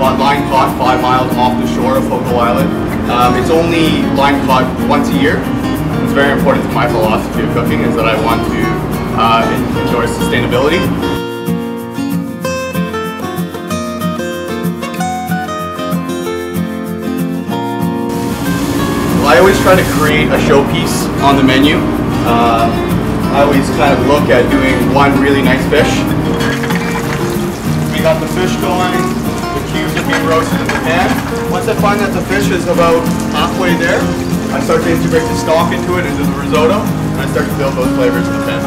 line caught 5 miles off the shore of Fogo Island. It's only line caught once a year. It's very important to my philosophy of cooking, is that I want to enjoy sustainability. I always try to create a showpiece on the menu. I always kind of look at doing one really nice fish. We got the fish going, the cubes are being roasted in the pan. Once I find that the fish is about halfway there, I start to integrate the stock into it, into the risotto, and I start to build those flavors in the pan.